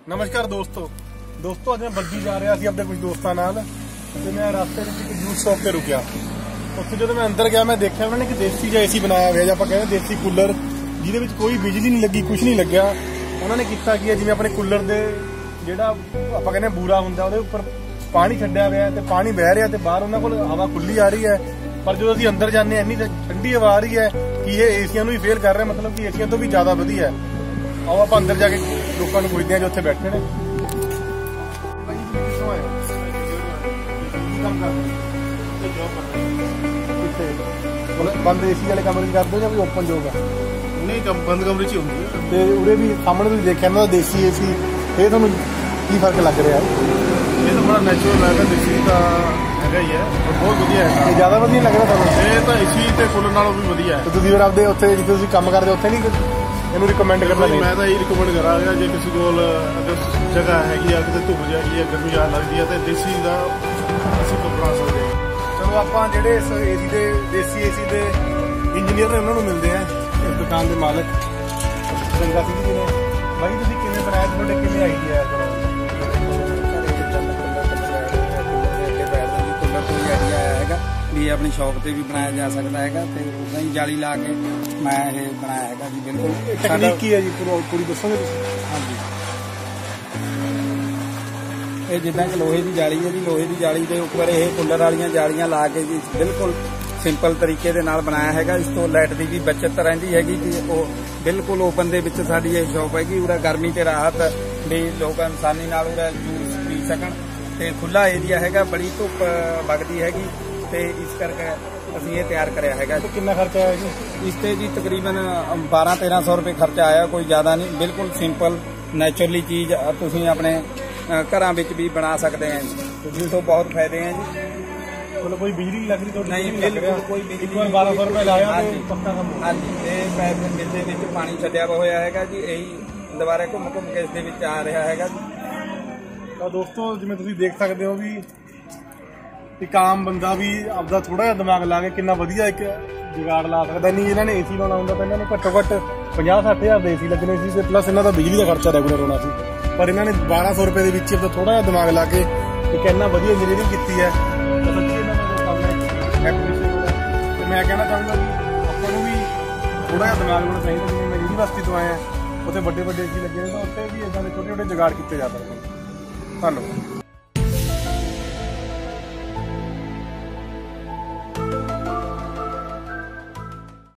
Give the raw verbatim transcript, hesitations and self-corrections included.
नमस्कार दोस्तों दोस्तों अज मैं बग्गी जा रहा ਸੀ अपने कुछ दोस्तों नाल ते मैं रास्ते में एक जूस शॉप ते रुकिया। उत्थे जो मैं अंदर गया मैं देखा उन्होंने एक देसी जिहा एसी बनाया हुआ जो आप कहते देसी कूलर जिहदे विच कोई बिजली नहीं लगी कुछ नहीं लग्या। उन्होंने किया कि जिवें अपने कूलर दे जिहड़ा आपां कहने बूरा हुंदा उहदे उपर पानी छड्डिया होया ते पानी बह रहा ते बाहर उन्हां कोल हवा खुली आ रही है, पर जो असीं अंदर जाने इन्नी ठंडी हवा आ रही है कि ये एसियां नूं ही फेल कर रहे, मतलब कि एसियां तो भी ज्यादा वधिया है। आओ आप अंदर जाके लोगों को पुछते हैं जो उत्थे बैठे ने। बंद एसी वाले कमरे च करदे हो या ओपन जॉब है? नहीं बंद कमरे च होंदी है। ते उरे भी सामने तुसीं देखिआ ना देसी एसी, ये तुहानूं की फर्क लग रहा है? ये तो बड़ा नैचुरल है, देसी का हैगा ही है और बहुत वधिया है। ये ज्यादा वधिया लग रहा तुहानूं? ये तो एसी ते कूलर नालों भी वधिया है। ते तुसीं फिर आपदे उत्थे जिथे तुसीं काम करदे उत्थे नहीं ਇਹਨੂੰ ਰਿਕਮੈਂਡ ਕਰਨਾ ਨਹੀਂ? ਮੈਂ ਤਾਂ ਇਹ ਰਿਕਮੈਂਡ ਕਰਾਂਗਾ ਜੇ ਕਿਸੇ ਕੋਲ ਅਗਰ ਜਗ੍ਹਾ ਹੈਗੀ ਆ ਕਿਤੇ ਧੁੱਪ ਜਾਗੀ ਹੈ ਗਰਮੀ ਜ਼ਿਆਦਾ ਲੱਗਦੀ ਹੈ ਤੇ ਦੇਸੀ ਦਾ ਅਸੀਂ ਬਣਾ ਸਕਦੇ ਹਾਂ। ਚਲੋ ਆਪਾਂ ਜਿਹੜੇ ਇਸ ਏਸੀ ਦੇ ਦੇਸੀ ਏਸੀ ਦੇ ਇੰਜੀਨੀਅਰ ਨੇ ਉਹਨਾਂ ਨੂੰ ਮਿਲਦੇ ਆ, ਇਸ ਦੁਕਾਨ ਦੇ ਮਾਲਕ ਚੰਗਾ ਸਿੰਘ ਜੀ ਨੇ। ਬਾਈ ਤੁਸੀਂ ਕਿਵੇਂ ਬਣਾਇਆ, ਤੁਹਾਡੇ ਕਿਵੇਂ ਆਈਡੀਆ ਹੈ ਬਣਾਉਣ ਦਾ? भी अपनी शॉप से भी बनाया जा सकता है तो उदा ही जाली ला के मैं ये बनाया है जी। बिल्कुल टेक्निक की है जी पूरी दसोगे? हाँ जी, ये जिदा कि लोहे की जाली है जी, लोहे की जाली के उपर ये कूलर वाली जालियां ला के जी बिल्कुल सिंपल तरीके दे नाल बनाया है। इस तो लाइट की भी बचत रहिंदी हैगी जी। वो बिल्कुल ओपन दे विच साडी ये शॉप हैगी, उरा गर्मी ते राहत भी लोग आसानी नाल उरा जूस पी सकन ते खुला एरिया हैगा, बड़ी धुप वगदी हैगी ते इस करके असीं ये तैयार कराया हैगा। तो कितना खर्चा आया जी इस ते जी? तकरीबन बारह तेरह सौ रुपये खर्चा आया, कोई ज़्यादा नहीं। बिल्कुल सिंपल नैचुरली चीज़ तुसीं अपने घरां विच भी बना सकते हैं जी, तो बहुत फायदे हैं जी। मतलब कोई बिजली नहीं लग रही तो नहीं, बिल्कुल कोई बिजली एक बार बारह सौ रुपये लाया तो पक्का काम हाँ जी। ये पाइप दे विच पानी छड्डिया होया हैगा जी, यही दुबारा घुम घुम के इस दे विच आ रहा हैगा जी। तो दोस्तों जिवें तुसीं देख सकते हो भी एक आम बंदा भी आपका थोड़ा जिहा दिमाग ला के कितना वधिया एक जुगाड़ ला सकता। नहीं जिन्होंने एसी लाना होंदा तो इन्होंने घट्टो घट्ट पचास सठ हज़ार दे एसी लगने सी, प्लस इन्हों का बिजली का खर्चा रेगूलर होना सी, पर इन्होंने बारह सौ रुपये के थोड़ा जिहा दिमाग ला के एक इन्ना वधिया इंजीनियरिंग की है। तो सच्ची इन्होंने तो मैं कहना चाहूँगा कि आपको भी थोड़ा जिहा दिमाग होना चाहिए। जिवें मैं यूनीवर्सिटी तो आया उत्थे बड़े बड़े एसी लगे तो उत्थे भी इदां दे छोटे छोटे जुगाड़ किए जा सकते हैं। धन्यवाद।